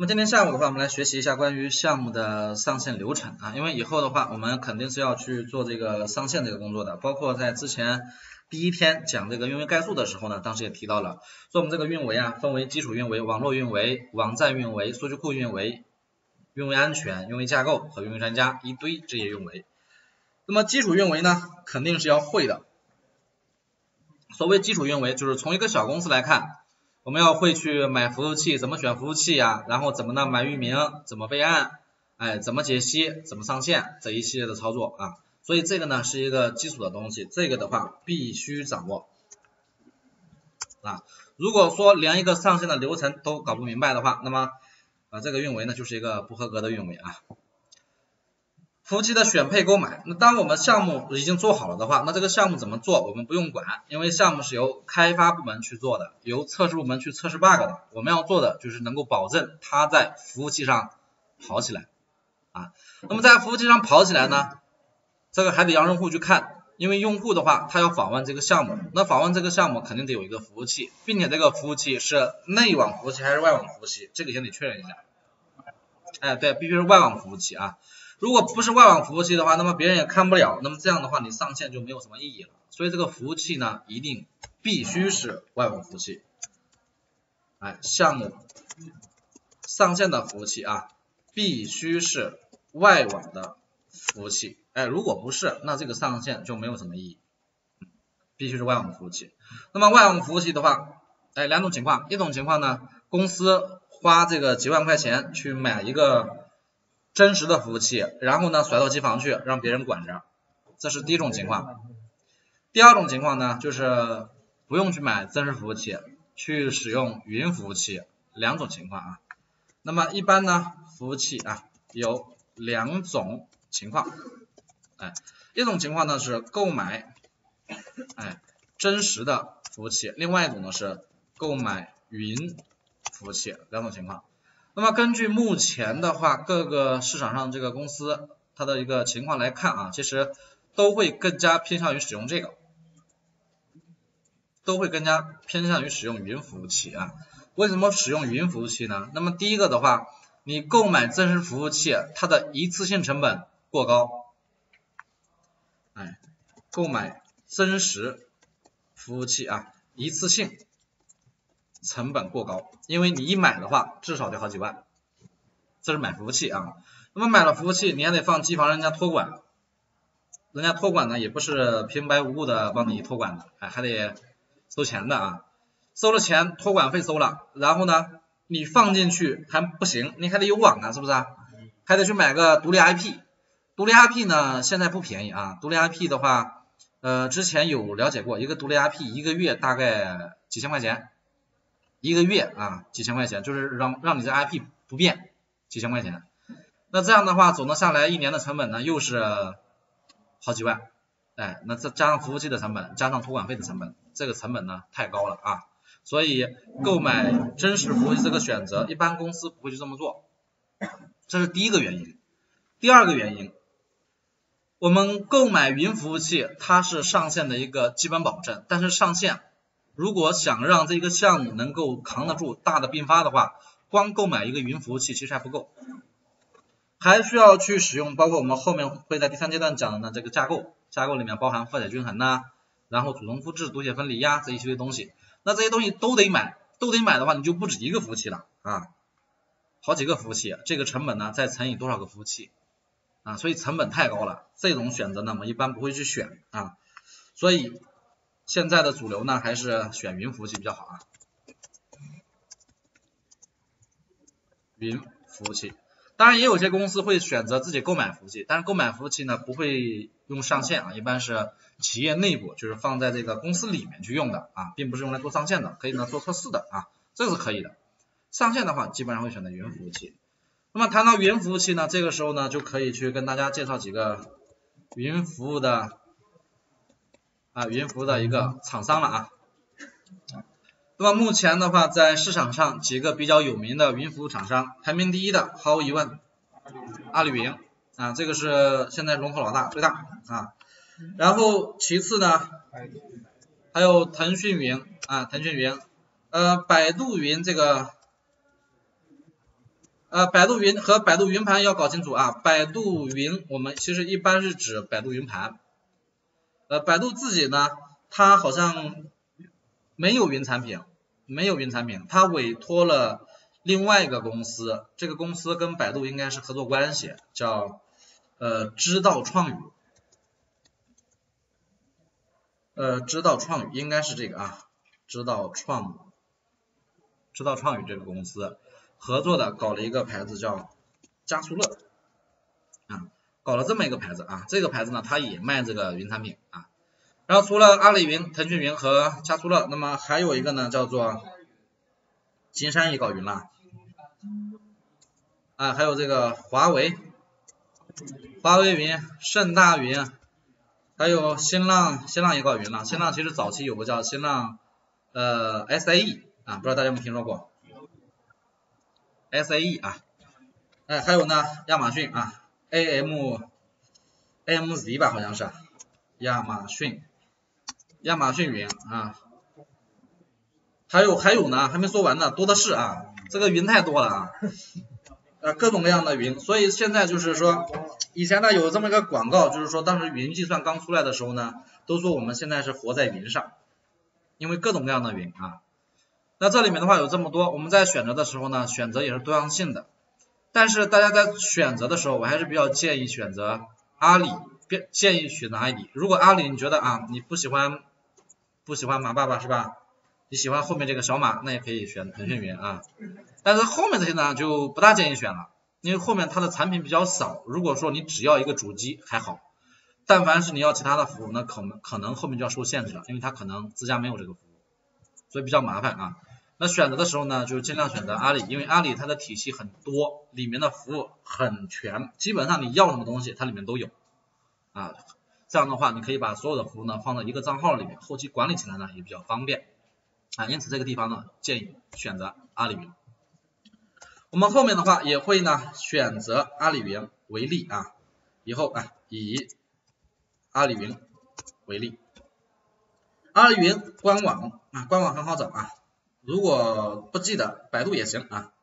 么今天下午的话，我们来学习一下关于项目的上线流程啊，因为以后的话，我们肯定是要去做这个上线这个工作的，包括在之前第一天讲这个运维概述的时候呢，当时也提到了，说我们这个运维啊，分为基础运维、网络运维、网站运维、数据库运维、运维安全、运维架构和运维专家一堆这些运维。那么基础运维呢，肯定是要会的。所谓基础运维，就是从一个小公司来看，我们要会去买服务器，怎么选服务器呀，然后怎么呢买域名，怎么备案，怎么解析，怎么上线这一系列的操作啊。所以这个呢是一个基础的东西，这个的话必须掌握啊。如果说连一个上线的流程都搞不明白的话，那么这个运维呢就是一个不合格的运维啊。服务器的选配购买，那当我们项目已经做好了的话，那这个项目怎么做我们不用管，因为项目是由开发部门去做的，由测试部门去测试 bug 的，我们要做的就是能够保证它在服务器上跑起来啊。那么在服务器上跑起来呢，这个还得让用户去看，因为用户的话他要访问这个项目，那访问这个项目肯定得有一个服务器，并且这个服务器是内网服务器还是外网服务器，这个先得确认一下。对，必须是外网服务器啊。如果不是外网服务器的话，那么别人也看不了，那么这样的话你上线就没有什么意义了。所以这个服务器呢，一定必须是外网服务器。项目上线的服务器啊，必须是外网的服务器。如果不是，那这个上线就没有什么意义。必须是外网服务器。那么外网服务器的话，两种情况，一种情况呢，公司花这个几万块钱去买一个真实的服务器，然后呢甩到机房去让别人管着，这是第一种情况。第二种情况呢，就是不用去买真实服务器，去使用云服务器，两种情况啊。那么一般呢，服务器有两种情况，一种情况呢是购买真实的服务器，另外一种呢是购买云服务器，两种情况。那么根据目前的话，各个市场上这个公司它的一个情况来看啊，其实都会更加偏向于使用这个，都会更加偏向于使用云服务器啊。为什么使用云服务器呢？那么第一个的话，你购买真实服务器，它的一次性成本过高，购买真实服务器一次性成本过高，因为你一买的话至少得好几万，这是买服务器啊。那么买了服务器你还得放机房人家托管，人家托管呢也不是平白无故的帮你托管的，还得收钱的啊。收了钱托管费收了，然后呢你放进去还不行，你还得有网啊，是不是啊？还得去买个独立 IP， 独立 IP 呢现在不便宜啊，独立 IP 的话之前有了解过，一个独立 IP 一个月大概几千块钱，一个月几千块钱，就是让你这 IP 不变，几千块钱。那这样的话总的下来一年的成本呢又是好几万，那这加上服务器的成本，加上托管费的成本，这个成本呢太高了啊。所以购买真实服务器这个选择，一般公司不会去这么做，这是第一个原因。第二个原因，我们购买云服务器它是上线的一个基本保证，但是上线如果想让这个项目能够扛得住大的并发的话，光购买一个云服务器其实还不够，还需要去使用包括我们后面会在第三阶段讲的呢这个架构，架构里面包含负载均衡然后主动复制、读写分离这一系列东西，那这些东西都得买的话，你就不止一个服务器了好几个服务器，这个成本呢再乘以多少个服务器所以成本太高了，这种选择呢我们一般不会去选所以现在的主流呢还是选云服务器比较好云服务器。当然也有些公司会选择自己购买服务器，但是购买服务器呢不会用上线一般是企业内部，就是放在这个公司里面去用的并不是用来做上线的，可以呢做测试的这是可以的。上线的话基本上会选择云服务器。那么谈到云服务器呢，这个时候呢就可以去跟大家介绍几个云服务的一个厂商了那么目前的话在市场上几个比较有名的云服务厂商，排名第一的毫无疑问阿里云这个是现在龙头老大最大然后其次呢还有腾讯云百度云这个百度云和百度云盘要搞清楚啊，百度云我们其实一般是指百度云盘，百度自己呢，它好像没有云产品，它委托了另外一个公司，这个公司跟百度应该是合作关系，叫知道创语，知道创语应该是这个啊，知道创语这个公司合作的搞了一个牌子叫加速乐啊，搞了这么一个牌子啊，这个牌子呢它也卖这个云产品啊。然后除了阿里云、腾讯云和加速乐，那么还有一个呢叫做金山也搞云了啊，还有这个华为云、盛大云，还有新浪也搞云了。新浪其实早期有个叫新浪SAE 啊，不知道大家有没有听说过 SAE 啊，还有呢亚马逊啊 AMZ 吧好像是亚马逊云啊，还有呢还没说完呢，多的是啊，这个云太多了啊。各种各样的云，所以现在就是说，以前呢有这么一个广告，就是说当时云计算刚出来的时候呢，都说我们现在是活在云上，因为各种各样的云啊。那这里面的话有这么多，我们在选择的时候呢，选择也是多样性的。但是大家在选择的时候，我还是比较建议选择阿里，如果阿里你觉得啊你不喜欢马爸爸是吧？你喜欢后面这个小马，那也可以选腾讯云啊。但是后面这些呢就不大建议选了，因为后面它的产品比较少。如果说你只要一个主机还好，但凡是你要其他的服务，那可能后面就要受限制了，因为它可能自家没有这个服务，所以比较麻烦啊。那选择的时候呢，就尽量选择阿里，因为阿里它的体系很多，里面的服务很全，基本上你要什么东西它里面都有啊。这样的话，你可以把所有的服务呢放在一个账号里面，后期管理起来呢也比较方便啊。因此这个地方呢，建议选择阿里云。我们后面的话也会呢选择阿里云为例啊，以后以阿里云为例。阿里云官网很好找啊，如果不记得百度也行啊，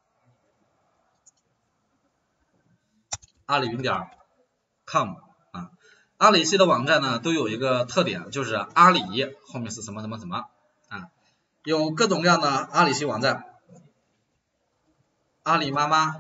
阿里云.com 啊。阿里系的网站呢都有一个特点，就是阿里后面是什么啊，有各种各样的阿里系网站，阿里妈妈，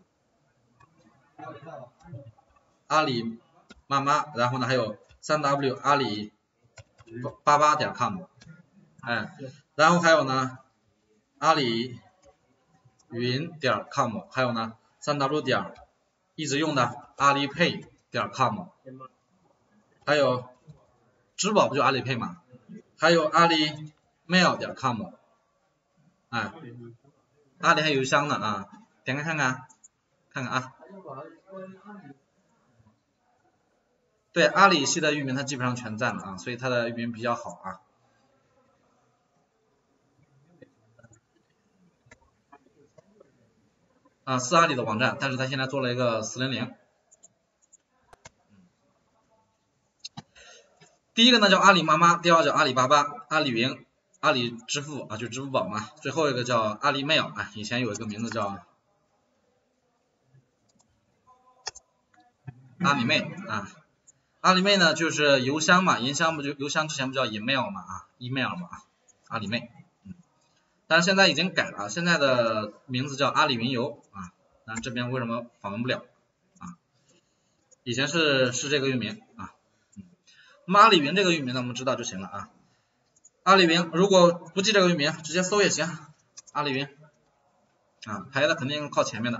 然后呢还有3W 阿里88.com，然后还有呢阿里云.com， 还有呢3W 一直用的阿里 pay.com， 还有支付宝不就阿里 pay 嘛，还有阿里 mail.com， 阿里还有邮箱呢啊，点开看看啊。对，阿里系的域名它基本上全占了啊，所以它的域名比较好啊。是阿里的网站，但是它现在做了一个400。第一个呢叫阿里妈妈，第二个叫阿里巴巴，阿里云，阿里支付就支付宝嘛，最后一个叫阿里 mail 以前有一个名字叫阿里妹阿里妹呢就是邮箱嘛，邮箱之前不叫 email 嘛email 嘛阿里妹，但是现在已经改了，现在的名字叫阿里云游那这边为什么访问不了以前是这个域名那么阿里云这个域名呢我们知道就行了阿里云如果不记这个域名直接搜也行，阿里云排的肯定靠前面的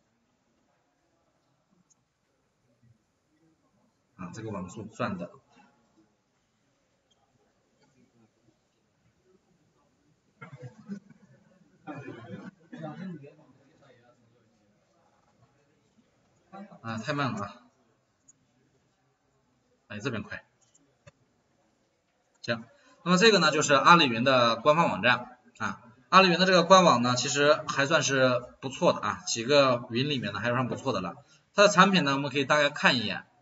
这个网速算的太慢了这边快。行，那么这个呢就是阿里云的官方网站阿里云的这个官网呢其实还算是不错的几个云里面呢还算不错的了。它的产品呢我们可以大概看一眼，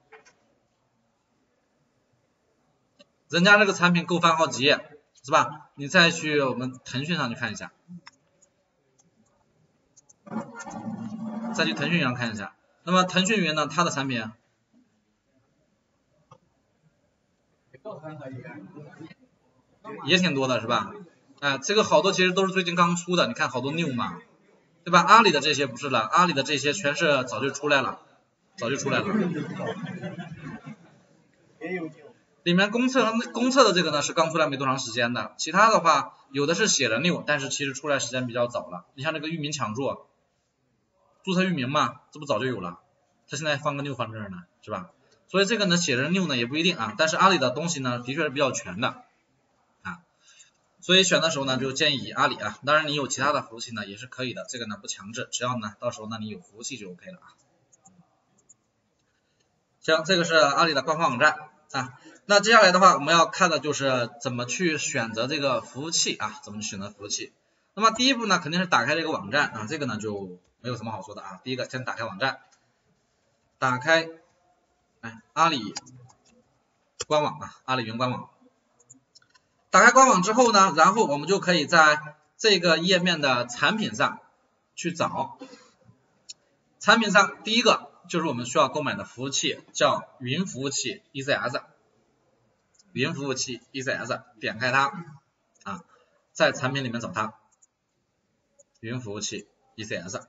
人家这个产品够翻好几页是吧？你再去我们腾讯上去看一下， 再去腾讯云上看一下。那么腾讯云呢，它的产品也挺多的是吧？这个好多其实都是最近刚出的，你看好多 new 嘛，对吧？阿里的这些不是了，阿里的这些全是早就出来了，里面公测的这个呢是刚出来没多长时间的，其他的话有的是写了 new， 但是其实出来时间比较早了。你像这个域名抢注，注册域名嘛，这不早就有了，它现在放个 new 放这儿呢，是吧？所以这个呢写着 new 呢也不一定啊，但是阿里的东西呢的确是比较全的啊，所以选的时候呢就建议阿里啊，当然你有其他的服务器呢也是可以的，这个呢不强制，只要呢到时候呢你有服务器就 OK 了啊。行，这个是阿里的官方网站啊。那接下来的话我们要看的就是怎么去选择这个服务器啊，怎么去选择服务器。那么第一步呢肯定是打开这个网站啊，这个呢就没有什么好说的啊。第一个先打开网站，打开阿里官网啊，阿里云官网。打开官网之后呢，然后我们就可以在这个页面的产品上去找。产品上第一个就是我们需要购买的服务器，叫云服务器 ECS。云服务器 ECS， 点开它啊，在产品里面找它，云服务器 ECS，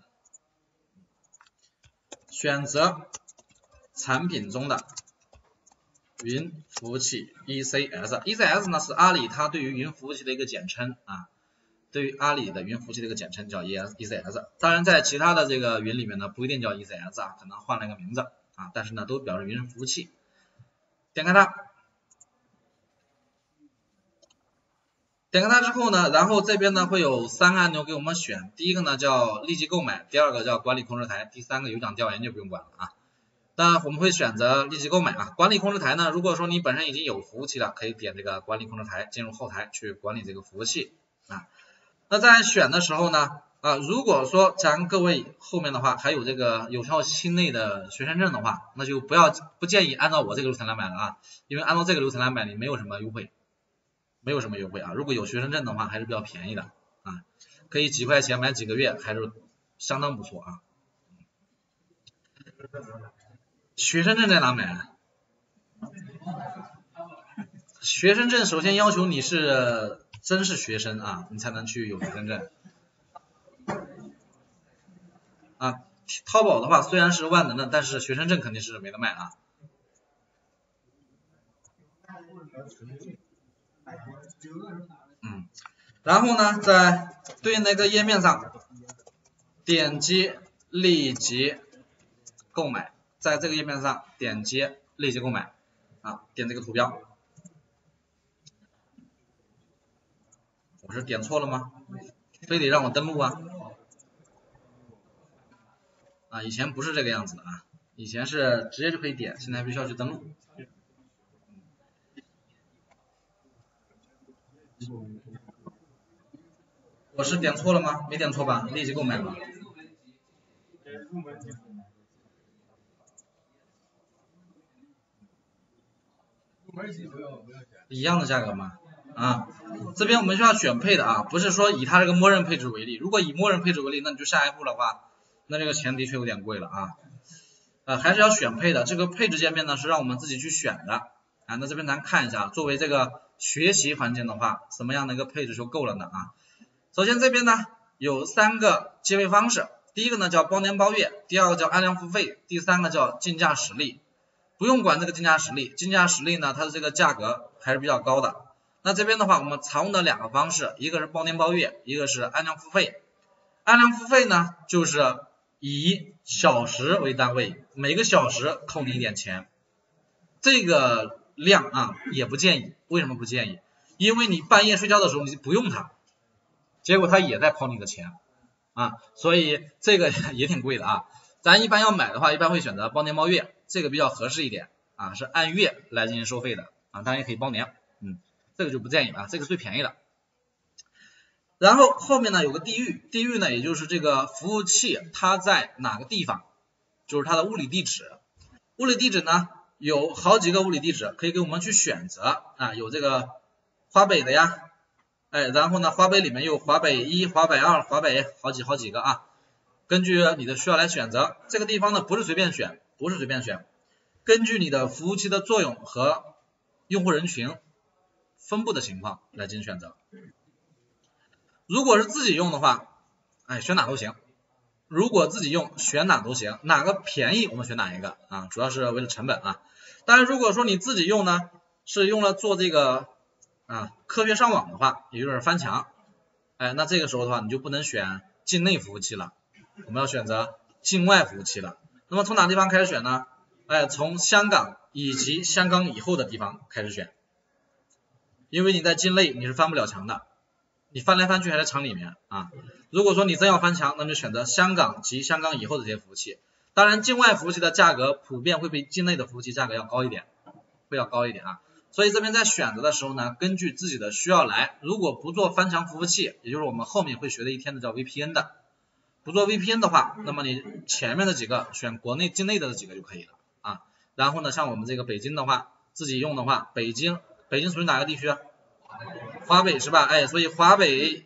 选择产品中的云服务器 ECS。ECS 呢是阿里它对于云服务器的一个简称啊，对于阿里的云服务器的一个简称叫 ECS。当然在其他的这个云里面呢不一定叫 ECS 啊，可能换了一个名字啊，但是呢都表示云服务器。点开它。点开它之后呢，然后这边呢会有3个按钮给我们选，第一个呢叫立即购买，第二个叫管理控制台，第三个有奖调研就不用管了啊。当然我们会选择立即购买啊。管理控制台呢，如果说你本身已经有服务器了，可以点这个管理控制台，进入后台去管理这个服务器啊。那在选的时候呢如果说咱各位后面的话还有这个有效期内的学生证的话，那就不建议按照我这个流程来买了啊，因为按照这个流程来买你没有什么优惠。啊，如果有学生证的话还是比较便宜的啊，可以几块钱买几个月，还是相当不错啊。学生证在哪买？学生证首先要求你是真是学生啊，你才能去有学生证啊。淘宝的话虽然是万能的，但是学生证肯定是没得卖啊。然后呢，在对应的一个页面上点击立即购买，在这个页面上点击立即购买啊，点这个图标。我是点错了吗？非得让我登录啊？以前不是这个样子的啊，以前是直接就可以点，现在必须要去登录。我是点错了吗？没点错吧？立即购买吧。一样的价格吗？这边我们需要选配的啊，不是说以它这个默认配置为例。如果以默认配置为例，那你就下一步的话，那这个钱的确有点贵了啊。还是要选配的。这个配置界面呢是让我们自己去选的啊。那这边咱看一下，作为这个学习环境的话，什么样的一个配置就够了呢啊？首先这边呢有3个结费方式，第一个呢叫包年包月，第二个叫按量付费，第三个叫竞价实例。不用管这个竞价实例，竞价实例呢它的这个价格还是比较高的。那这边的话我们常用的2个方式，一个是包年包月，一个是按量付费。按量付费呢就是以小时为单位，每个小时扣你1点钱。这个量也不建议，为什么不建议？因为你半夜睡觉的时候你不用它，结果它也在跑你的钱所以这个也挺贵的啊。咱一般要买的话，一般会选择包年包月，这个比较合适一点是按月来进行收费的当然也可以包年，这个就不建议了这个最便宜的。然后后面呢有个地域呢也就是这个服务器它在哪个地方，就是它的物理地址。物理地址呢有好几个物理地址可以给我们去选择有这个华北的呀，然后呢华北里面有华北1、华北2、华北好几个根据你的需要来选择。这个地方呢不是随便选，根据你的服务器的作用和用户人群分布的情况来进行选择。如果是自己用的话，选哪都行。如果自己用选哪都行，哪个便宜我们选哪一个啊，主要是为了成本啊。当然如果说你自己用呢，是用了做这个科学上网的话，也就是翻墙，那这个时候的话你就不能选境内服务器了，我们要选择境外服务器了。那么从哪地方开始选呢？从香港以及香港以后的地方开始选，因为你在境内你是翻不了墙的，你翻来翻去还在厂里面啊。如果说你真要翻墙，那就选择香港及香港以后的这些服务器。当然境外服务器的价格普遍会比境内的服务器价格要高一点，啊。所以这边在选择的时候呢，根据自己的需要来。如果不做翻墙服务器，也就是我们后面会学的一天的叫 VPN 的，不做 VPN 的话，那么你前面的几个选国内境内的几个就可以了啊。然后呢，像我们这个北京的话，自己用的话，北京属于哪个地区？华北是吧？所以华北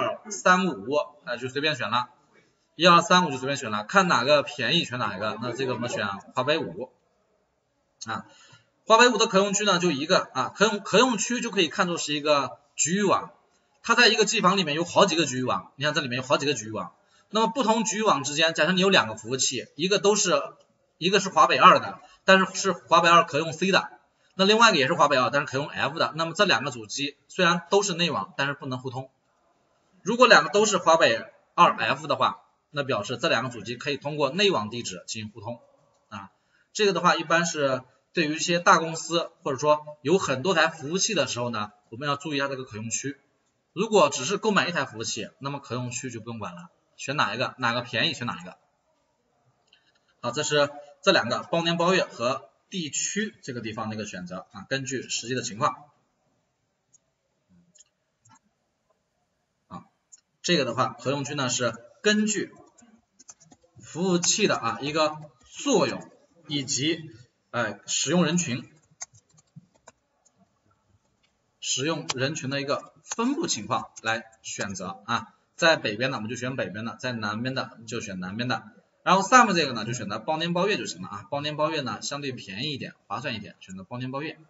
1235就随便选了，1235就随便选了，看哪个便宜选哪一个。那这个我们选华北5啊。华北5的可用区呢就一个啊，可用区就可以看作是一个局域网，它在一个机房里面有好几个局域网，你看这里面有好几个局域网。那么不同局域网之间，假设你有2个服务器，一个是华北2的，但是是华北2可用 C 的，那另外一个也是华北2但是可用 F 的，那么这2个主机虽然都是内网，但是不能互通。如果2个都是华北2 F 的话，那表示这2个主机可以通过内网地址进行互通啊。这个的话一般是对于一些大公司或者说有很多台服务器的时候呢，我们要注意一下这个可用区。如果只是购买一台服务器，那么可用区就不用管了，选哪一个，哪个便宜选哪一个。好，这是这2个包年包月和地区这个地方的一个选择啊，根据实际的情况。这个的话可用区呢是根据服务器的一个作用以及使用人群的一个分布情况来选择啊。在北边的我们就选北边的，在南边的就选南边的。然后 SUM 这个呢就选择包年包月就行了啊，包年包月呢相对便宜一点，划算一点，选择包年包月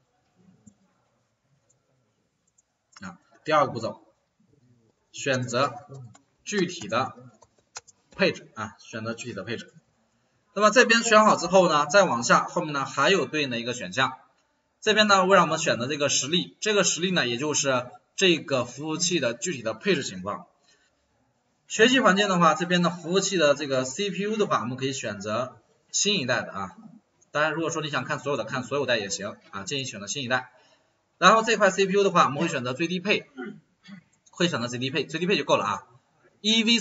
啊。第2个步骤，选择具体的配置啊，选择具体的配置。那么这边选好之后呢，再往下后面呢还有对应的一个选项。这边呢会让我们选择这个实例，这个实例呢也就是这个服务器的具体的配置情况。学习环境的话，这边的服务器的这个 CPU 的话，我们可以选择新一代的啊。当然如果说你想看所有的，看所有代也行啊，建议选择新一代。然后这块 CPU 的话，我们会选择最低配，最低配就够了啊。EV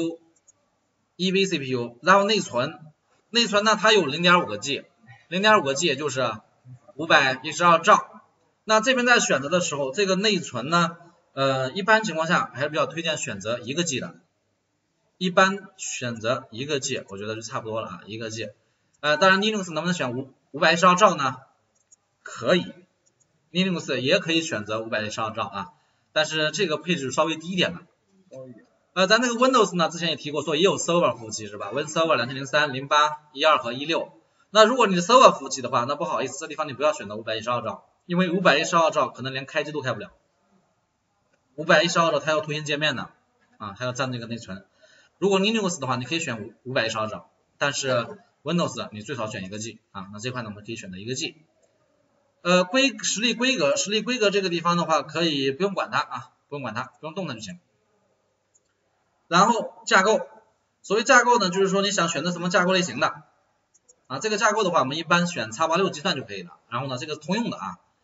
CPU，然后内存呢它有 0.5 个 G，0.5 个 G 也就是512兆。那这边在选择的时候，这个内存呢一般情况下还是比较推荐选择1个 G 的，一般选择1个 G 我觉得就差不多了啊，1个 G。当然 Linux 能不能选512兆呢？可以， Linux 也可以选择512兆啊，但是这个配置稍微低一点的。咱这个 Windows 呢之前也提过，说也有 Server 服务器是吧？ Win Server 2003、08、12和16。那如果你是 Server 服务器的话，那不好意思，这地方你不要选择512兆，因为512兆可能连开机都开不了。512兆它要图形界面的啊，它要占这个内存。如果 Linux 的话，你可以选512兆，但是 Windows 你最少选1个 G 啊，那这块呢我们可以选择1个 G。实例规格这个地方的话，可以不用管它啊，不用动它就行。然后架构，所谓架构呢，就是说你想选择什么架构类型的啊，这个架构的话，我们一般选 x86 计算就可以了。然后呢，这个通用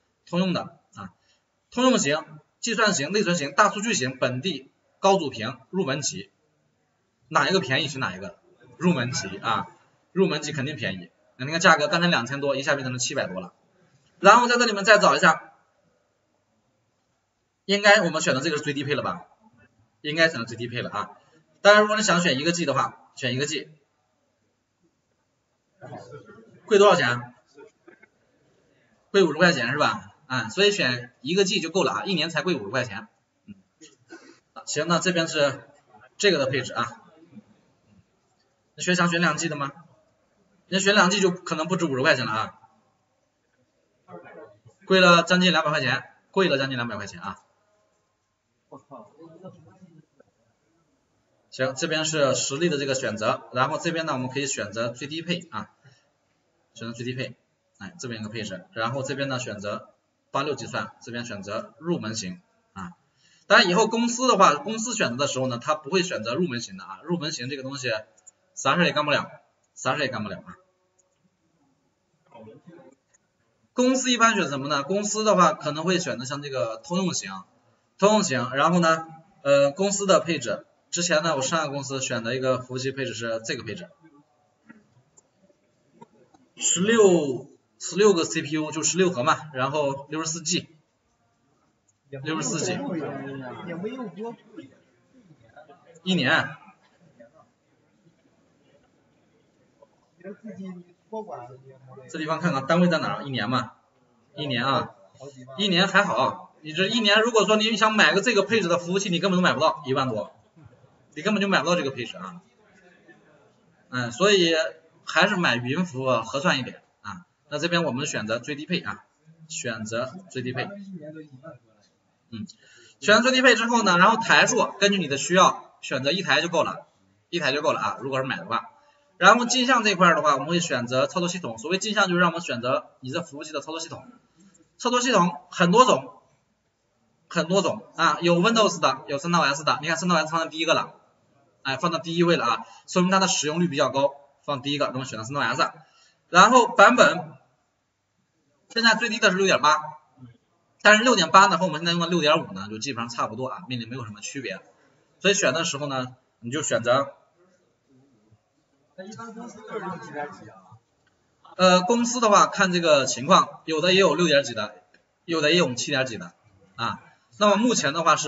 型、计算型、内存型、大数据型、本地、高主频、入门级，哪一个便宜是哪一个？入门级啊，入门级肯定便宜。那你看价格刚才2000多，一下变成了700多了。然后在这里面再找一下，应该我们选的这个是最低配了吧？应该选择最低配了啊。当然如果你想选1个 G 的话，选1个 G。贵多少钱？贵50块钱是吧？所以选1个 G 就够了啊，1年才贵50块钱。行，那这边是这个的配置啊。 想选2G 的吗？你选2G 就可能不止50块钱了啊，贵了将近200块钱，贵了将近200块钱啊。行，这边是实例的这个选择，然后这边呢我们可以选择最低配啊，选择最低配，哎，这边一个配置，然后这边呢选择86计算，这边选择入门型啊。当然以后公司的话，公司选择的时候呢，它不会选择入门型的啊，入门型这个东西啥事也干不了，啥事也干不了啊。公司一般选什么呢？公司的话可能会选择像这个通用型，然后呢公司的配置。之前呢，我上个公司选的一个服务器配置是这个配置，16个 CPU 就16核嘛，然后64G，一年。这地方看看单位在哪儿？一年嘛，一年啊，一年还好，你这一年如果说你想买个这个配置的服务器，你根本都买不到，1万多。你根本就买不到这个配置啊，所以还是买云服务合算一点啊。那这边我们选择最低配啊，选择最低配，选择最低配之后呢，然后台数根据你的需要选择1台就够了，啊，如果是买的话。然后镜像这块的话，我们会选择操作系统，所谓镜像就是让我们选择你这服务器的操作系统，操作系统很多种啊，有 Windows 的，有 CentOS 的，你看 CentOS 放在第一个了。放到第1位了啊，说明它的使用率比较高，放第1个，那么选择 CentOS。然后版本现在最低的是 6.8， 但是 6.8 呢和我们现在用的 6.5 呢就基本上差不多啊，命令没有什么区别。所以选的时候呢，你就选择。一般公司都是用7点几啊？公司的话看这个情况，有的也有6点几的，有的也有7点几的啊。那么目前的话是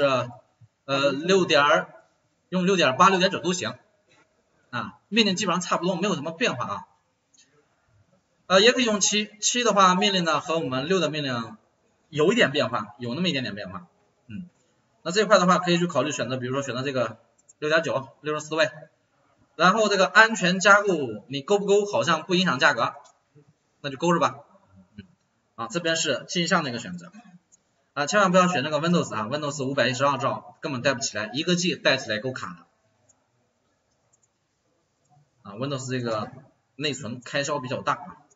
用 6.8、6.9 都行啊，命令基本上差不多，没有什么变化啊。也可以用7的话，命令呢和我们6的命令有一点变化，有那么一点点变化。那这块的话可以去考虑选择，比如说选择这个 6.9 64位，然后这个安全加固你勾不勾好像不影响价格，那就勾着吧。这边是镜像的一个选择啊，千万不要选那个 Windows 啊 ，Windows 512兆根本带不起来，1个G 带起来够卡的啊 ，Windows 这个内存开销比较大啊。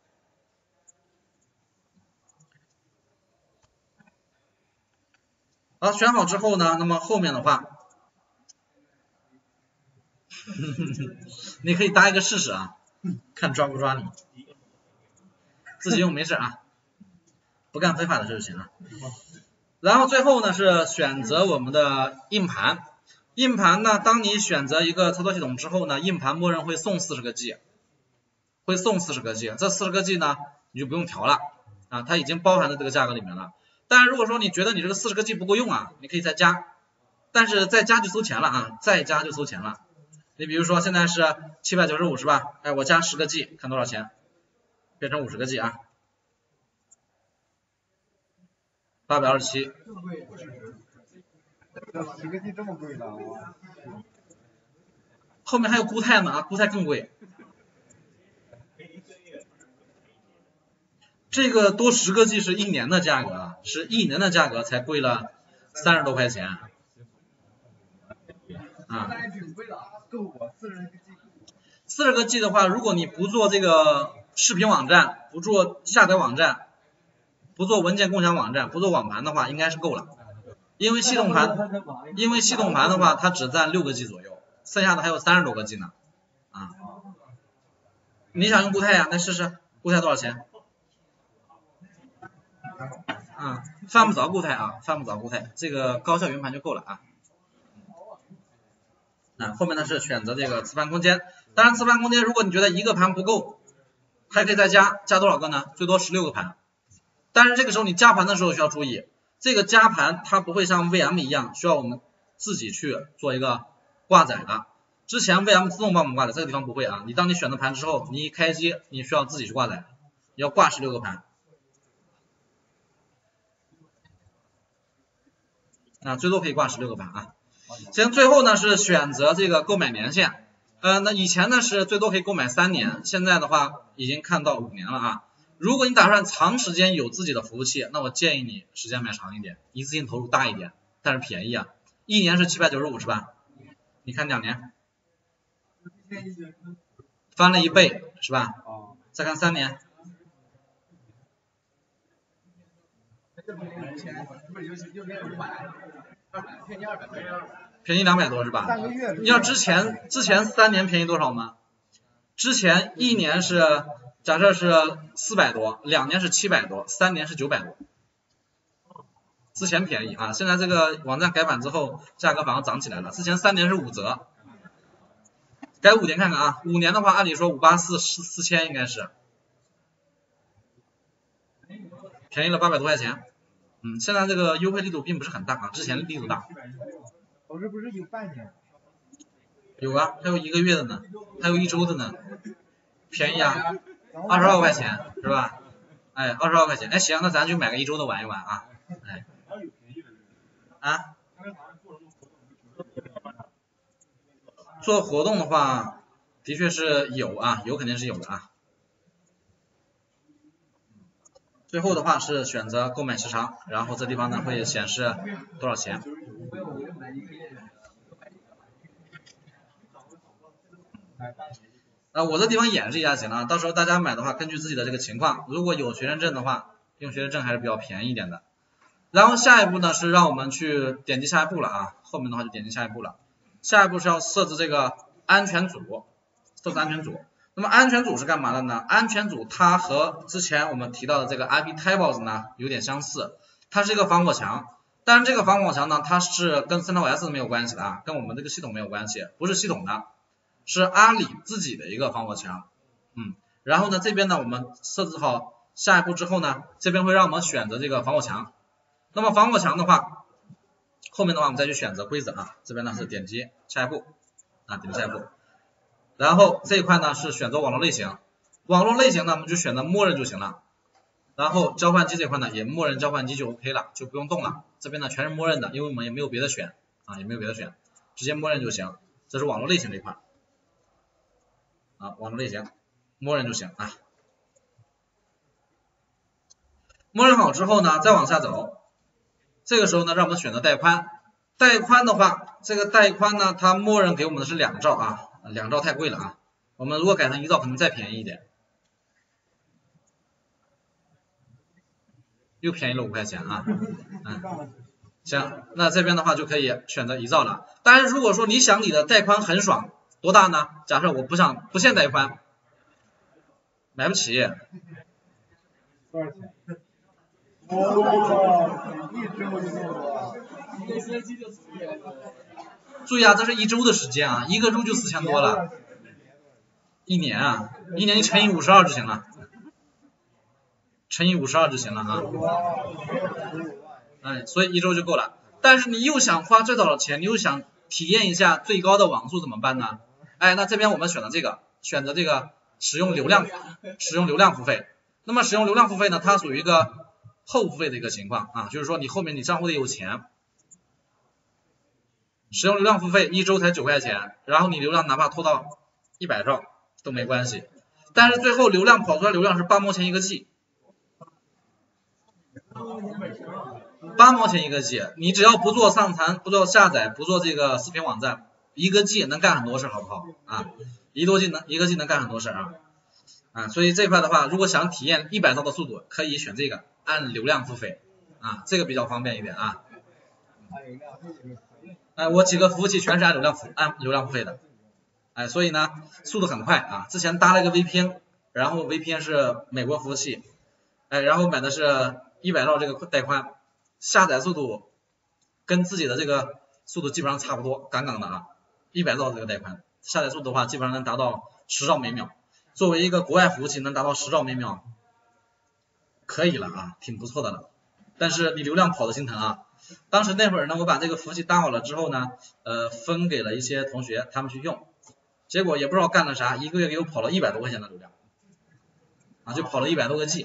好，选好之后呢，那么后面的话，你可以搭一个试试啊，看抓不抓你，自己用没事啊，不干非法的事情啊。然后最后呢是选择我们的硬盘，硬盘呢，当你选择一个操作系统之后呢，硬盘默认会送40个 G， 这40个 G 呢你就不用调了啊，它已经包含在这个价格里面了。但是如果说你觉得你这个40个 G 不够用啊，你可以再加，但是再加就收钱了啊，再加就收钱了。你比如说现在是795是吧？我加10个 G 看多少钱？变成50个 G 啊，827。10个 G 这么贵的？后面还有固态呢啊，固态更贵。这个多10个 G 是1年的价格啊，是1年的价格才贵了30多块钱啊。40个 G 的话，如果你不做这个视频网站，不做下载网站，不做文件共享网站，不做网盘的话，应该是够了。因为系统盘的话，它只占6个 G 左右，剩下的还有30多个 G 呢啊。你想用固态呀？那试试，固态多少钱？犯不着固态啊，这个高效云盘就够了啊。后面呢是选择这个磁盘空间，当然磁盘空间如果你觉得一个盘不够，还可以再加多少个呢？最多16个盘。但是这个时候你加盘的时候需要注意，这个加盘它不会像 VM 一样需要我们自己去做一个挂载的，之前 VM 自动帮我们挂载，这个地方不会啊，你当你选择盘之后，你一开机你需要自己去挂载，你要挂16个盘。最多可以挂16个盘啊。行，最后呢是选择这个购买年限那以前呢是最多可以购买3年，现在的话已经看到5年了啊。如果你打算长时间有自己的服务器，那我建议你时间买长一点，一次性投入大一点，但是便宜啊，1年是795是吧？你看2年，翻了1倍是吧？再看3年，便宜200多是吧？你知道之前3年便宜多少吗？之前1年是假设是400多，2年是700多，3年是900多。之前便宜啊，现在这个网站改版之后，价格反而涨起来了。之前3年是5折，改5年看看啊，5年的话，按理说584是4000应该是，便宜了800多块钱。现在这个优惠力度并不是很大啊，之前力度大。 我这不是有半年？ 有啊，还有1个月的呢，还有1周的呢，便宜啊，22块钱是吧？哎，22块钱，哎行，那咱就买个1周的玩一玩啊，哎。啊？做活动的话，的确是有啊，有肯定是有的啊。最后的话是选择购买时长，然后这地方呢会显示多少钱。我这地方演示一下行了，到时候大家买的话，根据自己的这个情况，如果有学生证的话，用学生证还是比较便宜一点的。然后下一步呢是让我们去点击下一步了啊，后面的话就点击下一步了。下一步是要设置这个安全组，设置安全组。那么安全组是干嘛的呢？安全组它和之前我们提到的这个 IP Tables 呢有点相似，它是一个防火墙，但是这个防火墙呢它是跟 CentOS 没有关系的啊，跟我们这个系统没有关系，不是系统的，是阿里自己的一个防火墙。然后呢这边呢我们设置好下一步之后呢，这边会让我们选择这个防火墙。那么防火墙的话，后面的话我们再去选择规则啊，这边呢是点击下一步啊，点击下一步，然后这一块呢是选择网络类型，网络类型呢我们就选择默认就行了，然后交换机这块呢也默认交换机就 OK 了，就不用动了，这边呢全是默认的，因为我们也没有别的选啊，也没有别的选，直接默认就行，这是网络类型这一块啊，网络类型默认就行啊。默认好之后呢，再往下走。这个时候呢，让我们选择带宽。带宽的话，这个带宽呢，它默认给我们的是2兆啊，2兆太贵了啊。我们如果改成1兆，可能再便宜一点，又便宜了5块钱啊。行，那这边的话就可以选择1兆了。当然，如果说你想你的带宽很爽，多大呢？假设我不限带宽，买不起。 多少钱？哇，一周就这么多。 注意啊，这是1周的时间啊，1个周就4000多了。1年啊，1年你乘以52就行了，乘以52就行了啊。所以1周就够了。但是你又想花最少的钱，你又想体验一下最高的网速怎么办呢？那这边我们选择这个，使用流量付费。那么使用流量付费呢，它属于一个后付费的一个情况啊，就是说你后面你账户里有钱。使用流量付费1周才9块钱，然后你流量哪怕拖到100兆都没关系，但是最后流量跑出来流量是8毛钱1个 G， 8毛钱1个 G， 你只要不做上传、不做下载、不做这个视频网站，1个 G 能干很多事，好不好啊？1个 G 能干很多事啊，所以这块的话，如果想体验100兆的速度，可以选这个按流量付费啊，这个比较方便一点啊。我几个服务器全是按流量付费的，所以呢速度很快啊。之前搭了一个 VPN， 然后 VPN 是美国服务器，然后买的是100兆这个带宽，下载速度跟自己的这个速度基本上差不多，杠杠的啊。100兆这个带宽，下载速度的话基本上能达到10兆每秒，作为一个国外服务器能达到10兆每秒，可以了啊，挺不错的了。但是你流量跑的心疼啊。当时那会儿呢，我把这个服务器搭好了之后呢，分给了一些同学，他们去用，结果也不知道干了啥，1个月给我跑了100多块钱的流量，就跑了100多个 G，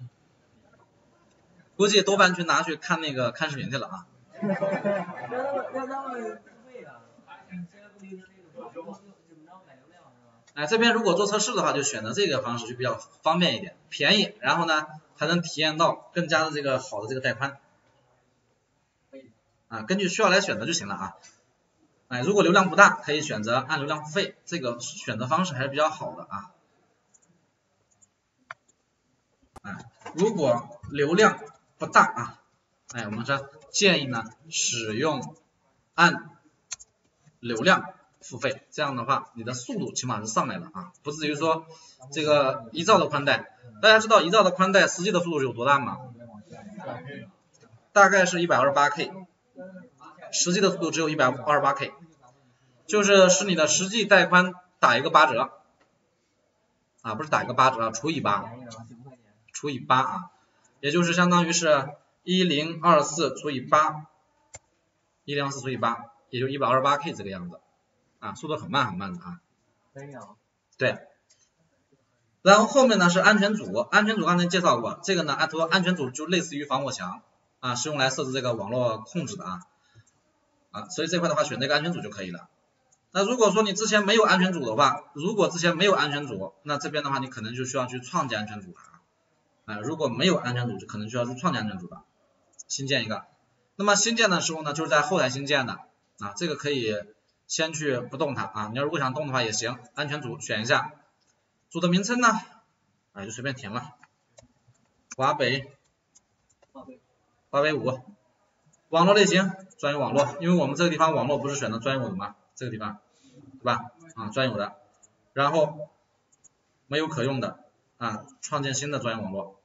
估计多半去拿去看视频去了啊。 这边如果做测试的话，就选择这个方式就比较方便一点，便宜，然后呢还能体验到更加的这个好的这个带宽。根据需要来选择就行了啊。如果流量不大，可以选择按流量付费，这个选择方式还是比较好的啊。如果流量不大我们说建议呢使用按流量付费，这样的话你的速度起码是上来了不至于说这个1兆的宽带，大家知道1兆的宽带实际的速度是有多大吗？大概是 128K， 实际的速度只有 128K， 就是使你的实际带宽打一个8折不是打一个8折除以8也就是相当于是1024除以8， 1024除以8，也就 128K 这个样子速度很慢很慢的对。然后后面呢是安全组，安全组刚才介绍过，这个呢安全组就类似于防火墙是用来设置这个网络控制的所以这块的话选这个安全组就可以了。那如果说你之前没有安全组的话，那这边的话你可能就需要去创建安全组了如果没有安全组就可能需要去创建安全组的，新建一个。那么新建的时候呢就是在后台新建的这个可以先去不动它你要如果想动的话也行，安全组选一下，组的名称呢就随便填了，华北5，网络类型专有网络，因为我们这个地方网络不是选的专有的吗？这个地方对吧专有的，然后没有可用的创建新的专有网络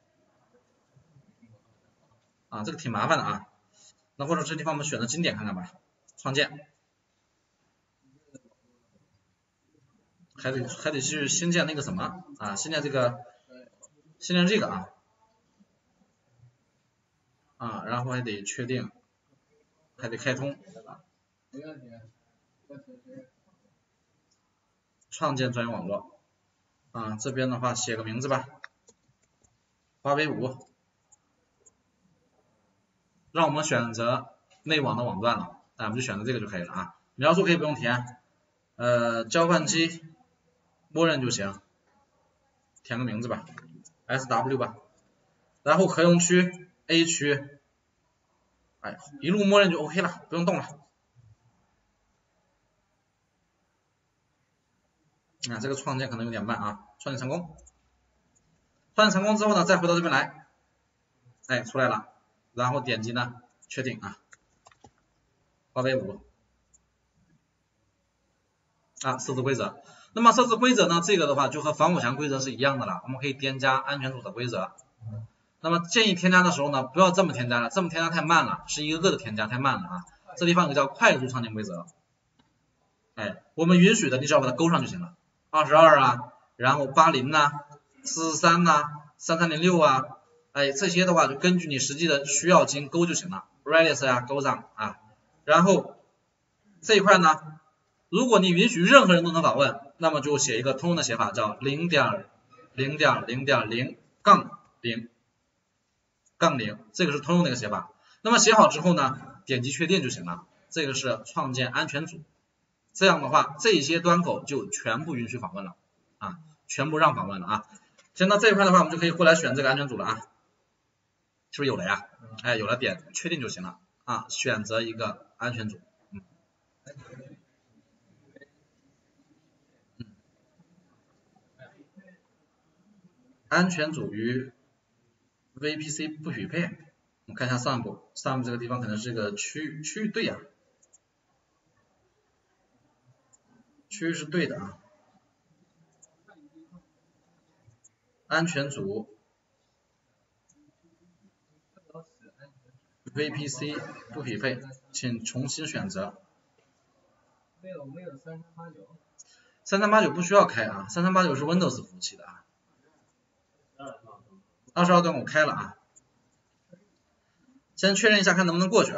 这个挺麻烦的那或者这地方我们选择经典看看吧，创建，还得去新建那个什么新建这个然后还得确定，还得开通创建专用网络这边的话写个名字吧，华为5，让我们选择内网的网段了我们就选择这个就可以了描述可以不用填交换机默认就行，填个名字吧 SW 吧，然后可用区 A 区一路默认就 OK 了，不用动了这个创建可能有点慢创建成功，创建成功之后呢再回到这边来出来了，然后点击呢确定华为5设置规则。那么设置规则呢，这个的话就和防火墙规则是一样的了，我们可以添加安全组的规则。那么建议添加的时候呢，不要这么添加了，这么添加太慢了，是一个个的添加太慢了这地方有个叫快速创建规则我们允许的你只要把它勾上就行了，22然后8043 3306这些的话就根据你实际的需要进行勾就行了 ，Redis 勾上然后这一块呢，如果你允许任何人都能访问，那么就写一个通用的写法叫 0.0.0.0，这个是通用的一个写法。那么写好之后呢，点击确定就行了，这个是创建安全组，这样的话这些端口就全部允许访问了全部让访问了行，那这一块的话我们就可以过来选这个安全组了是不是有了呀？有了，点确定就行了选择一个安全组安全组与 VPC 不匹配，我们看一下上部这个地方可能是个区域对区域是对的安全组 VPC 不匹配，请重新选择。 没有 3389不需要开3389是 Windows 服务器的22端我开了先确认一下看能不能过去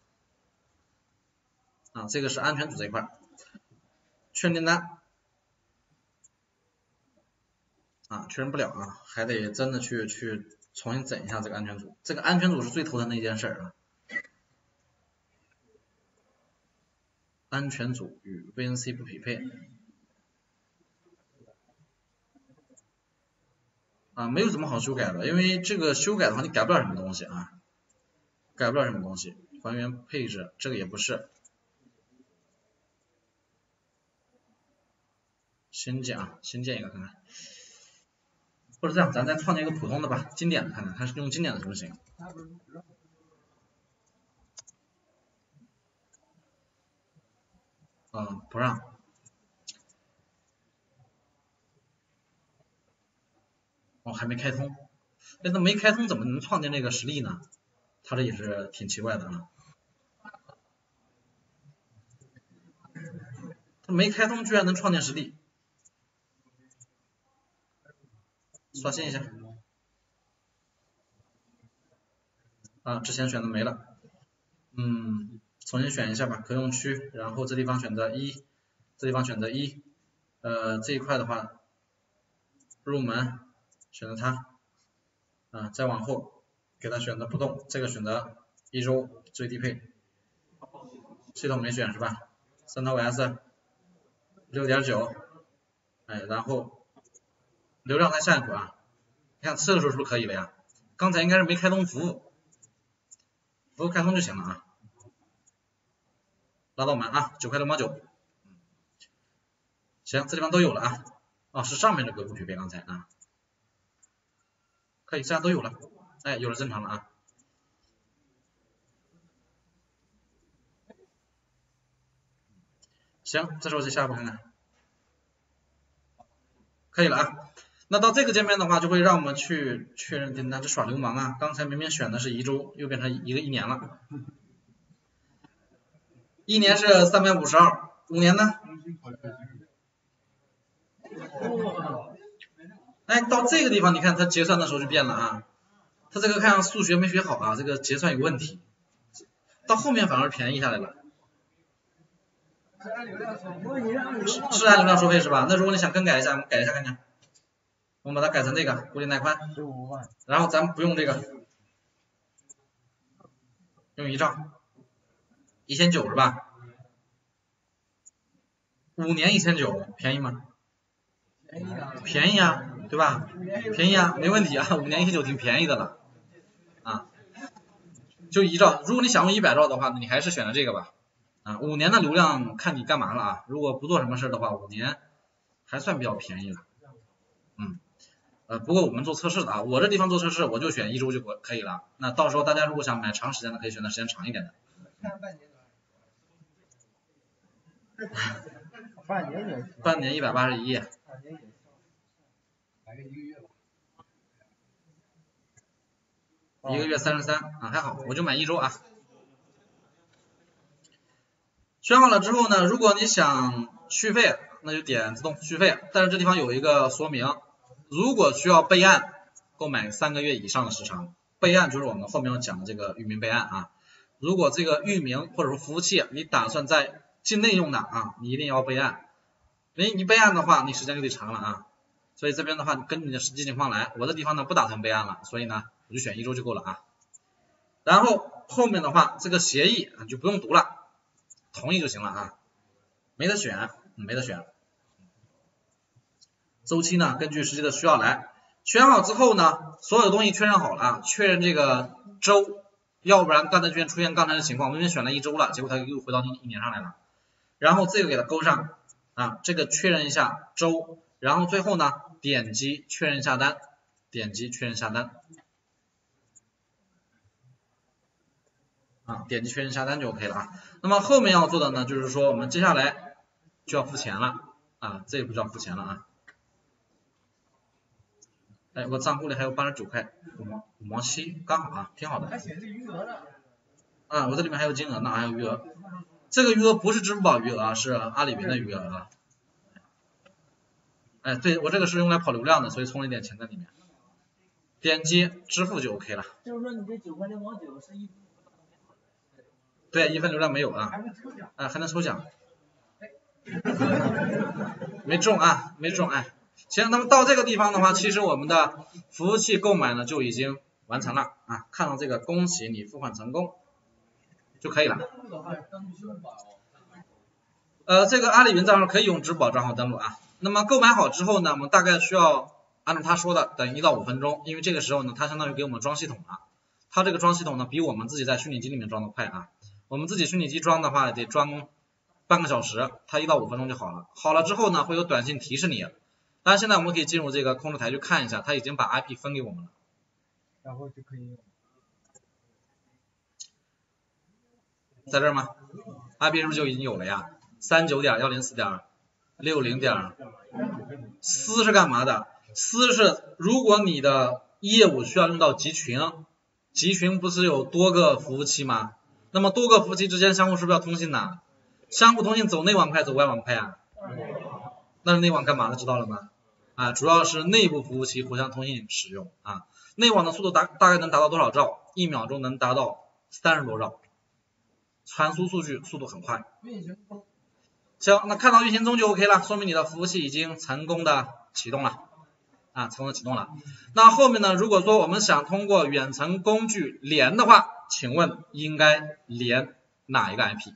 这个是安全组这一块，确认订单确认不了还得真的去重新整一下这个安全组，这个安全组是最头疼的一件事安全组与 VNC 不匹配， 啊，没有什么好修改的，因为这个修改的话你改不了什么东西啊，改不了什么东西。还原配置这个也不是。新建啊，新建一个看看。或者这样，咱再创建一个普通的吧，经典的看看，它是用经典的行不行？不让。哦，还没开通。哎，那没开通怎么能创建这个实例呢？它这也是挺奇怪的啊。它没开通居然能创建实例。刷新一下。啊，之前选的没了。重新选一下吧，可用区，然后这地方选择1，这地方选择1，这一块的话，入门选择它，再往后给它选择不动，这个选择1周最低配，系统没选是吧？3WS 6.9，然后流量看下一步啊，你看吃的时候是不是可以了呀？刚才应该是没开通服务，服务开通就行了啊。拉到满啊，9块6毛9。行，这地方都有了啊。哦，是上面这个不匹配刚才啊。可以，这样都有了。哎，有了正常了啊。行，这时候再下一步看看。可以了啊。那到这个界面的话，就会让我们去确认订单，这耍流氓啊！刚才明明选的是1周，又变成1年了。1年是352，5年呢？哎，到这个地方你看它结算的时候就变了啊。它这个看数学没学好啊，这个结算有问题。到后面反而便宜下来了。是按流量收费是吧？那如果你想更改一下，我们改一下看看。我们把它改成这个固定带宽，15万。然后咱们不用这个，用1兆，1900是吧？5年1900，便宜吗？便宜啊，对吧？便宜啊，没问题啊，5年1900挺便宜的了啊。就1兆，如果你想用100兆的话，你还是选择这个吧。5年的流量看你干嘛了啊？如果不做什么事的话，5年还算比较便宜了。不过我们做测试的啊，我这地方做测试我就选1周就可以了。那到时候大家如果想买长时间的，可以选择时间长一点的。半年181。1个月33啊，还好，我就买1周啊。选好了之后呢，如果你想续费，那就点自动续费。但是这地方有一个说明，如果需要备案，购买3个月以上的时长。备案就是我们后面要讲的这个域名备案啊。如果这个域名或者说服务器你打算在境内用的啊，你一定要备案。你备案的话，你时间就得长了啊。所以这边的话，根据你的实际情况来。我这地方呢不打算备案了，所以呢我就选1周就够了啊。然后后面的话，这个协议就不用读了。同意就行了啊，没得选，没得选。周期呢，根据实际的需要来。选好之后呢，所有东西确认好了啊，确认这个周，要不然刚才出现刚才的情况，明明选了1周了，结果它又回到1年上来了。然后这个给它勾上啊，这个确认一下周，然后最后呢，点击确认下单，点击确认下单。点击确认下单就 OK 了啊。那么后面要做的呢，就是说我们接下来就要付钱了啊，这一步就要付钱了啊。哎，我账户里还有89块5毛7，刚好啊，挺好的。还显示余额呢。我这里面还有金额呢，还有余额。这个余额不是支付宝余额啊，是阿里云的余额啊。哎，对，我这个是用来跑流量的，所以充了一点钱在里面。点击支付就 OK 了。就是说你这9块6毛9是1。对，1分流量没有啊，还能抽奖，没中啊，没中哎。行，那么到这个地方的话，其实我们的服务器购买呢就已经完成了啊，看到这个恭喜你付款成功就可以了。这个阿里云账号可以用支付宝账号登录啊。那么购买好之后呢，我们大概需要按照他说的等1到5分钟，因为这个时候呢，它相当于给我们装系统了。它这个装系统呢，比我们自己在虚拟机里面装的快啊。我们自己虚拟机装的话，得装半个小时，它1到5分钟就好了。好了之后呢，会有短信提示你。当然现在我们可以进入这个控制台去看一下，它已经把 IP 分给我们了。 然后就可以用。 在这儿吗 ？IP 是不是就已经有了呀？39.104.60. 私是干嘛的？私是如果你的业务需要用到集群，集群不是有多个服务器吗？那么多个服务器之间相互是不是要通信的？相互通信走内网快走外网快啊？那是内网干嘛的？知道了吗？啊，主要是内部服务器互相通信使用啊。内网的速度大概能达到多少兆？1秒钟能达到30多兆，传输数据速度很快。行，那看到运行中就 OK 了，说明你的服务器已经成功的启动了啊，成功的启动了。那后面呢，如果说我们想通过远程工具连的话，请问应该连哪一个 IP？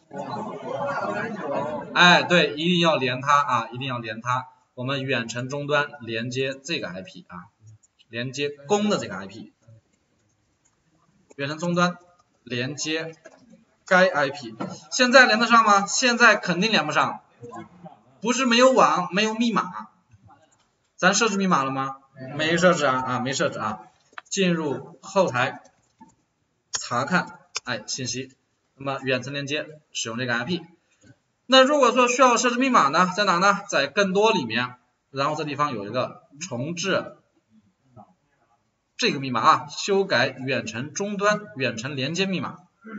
哎，对，一定要连它啊，一定要连它。我们远程终端连接这个 IP 啊，连接公的这个 IP， 远程终端连接该 IP， 现在连得上吗？现在肯定连不上，不是没有网，没有密码。咱设置密码了吗？没设置啊，没设置啊。进入后台查看信息，那么远程连接使用这个 IP。那如果说需要设置密码呢，在哪呢？在更多里面，然后这地方有一个重置这个密码啊，修改远程终端远程连接密码。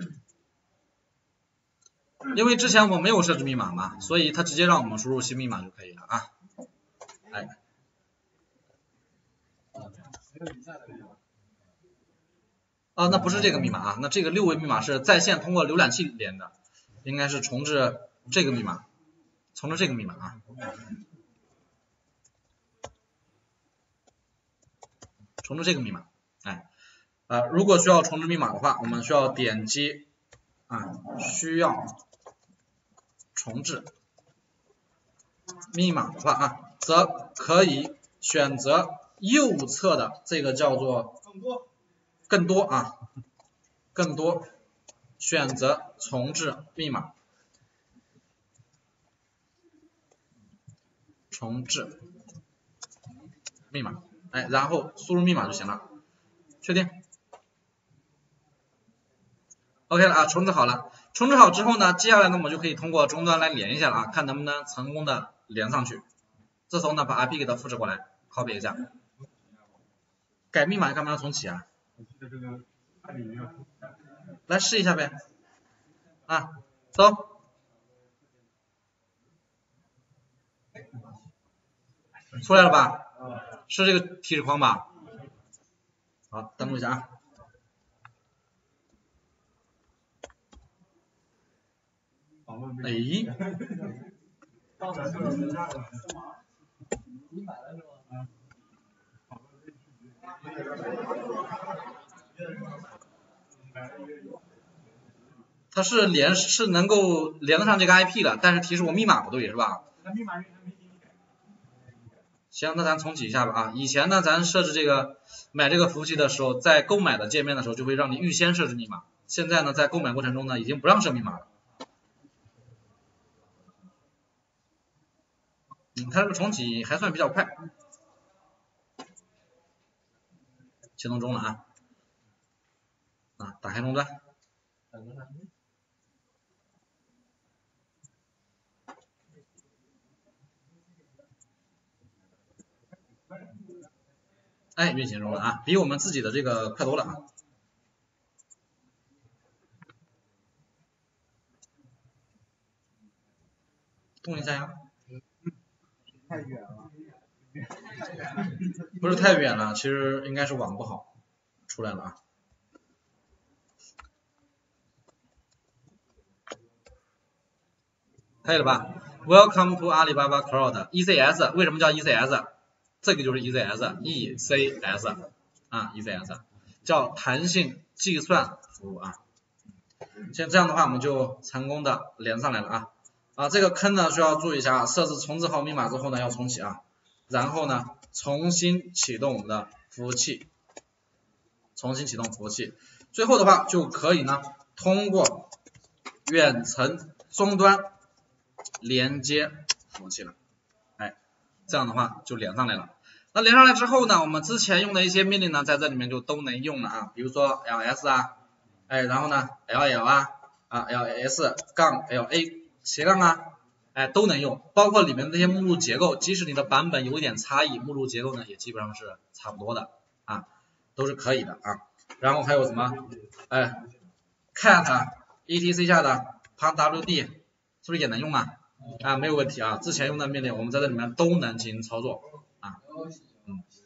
因为之前我没有设置密码嘛，所以它直接让我们输入新密码就可以了啊。那不是这个密码啊，那这个6位密码是在线通过浏览器连的，应该是重置这个密码，重置这个密码啊。重置这个密码，如果需要重置密码的话，我们需要点击需要重置密码的话则可以选择右侧的这个叫做更多啊，更多选择重置密码，重置密码，然后输入密码就行了，确定 OK 了啊，重置好了。重置好之后呢，接下来呢我们就可以通过终端来连一下了啊，看能不能成功的连上去。这时候呢把 IP 给它复制过来 ，copy 一下。改密码干嘛要重启啊？来试一下呗。走。出来了吧？是这个提示框吧？好，登录一下啊。它是能够连得上这个 IP 的，但是提示我密码不对是吧？行，那咱重启一下吧啊。以前呢，咱设置这个买这个服务器的时候，在购买的界面的时候就会让你预先设置密码。现在呢，在购买过程中呢，已经不让设密码了。它这个重启还算比较快，启动中了啊，打开终端。运行中了啊，比我们自己的这个快多了啊。动一下呀。 太远了。 不是太远了，其实应该是网不好，出来了啊。可以了吧 ？Welcome to Alibaba Cloud ECS， 为什么叫 ECS？ 这个就是 ECS，ECS 啊 ，ECS 叫弹性计算服务啊。像这样的话，我们就成功的连上来了啊。这个坑呢需要注意一下，设置重置好密码之后呢要重启啊。 然后呢重新启动我们的服务器，最后的话就可以呢通过远程终端连接服务器了，这样的话就连上来了。那连上来之后呢，我们之前用的一些命令呢，在这里面就都能用了啊，比如说 ls 啊，然后呢 ll 啊ls 杠 la 斜杠啊，都能用，包括里面的这些目录结构，即使你的版本有一点差异，目录结构呢也基本上是差不多的啊，都是可以的啊。然后还有什么cat etc 下的 pwd 是不是也能用啊？没有问题啊，之前用的命令我们在这里面都能进行操作啊。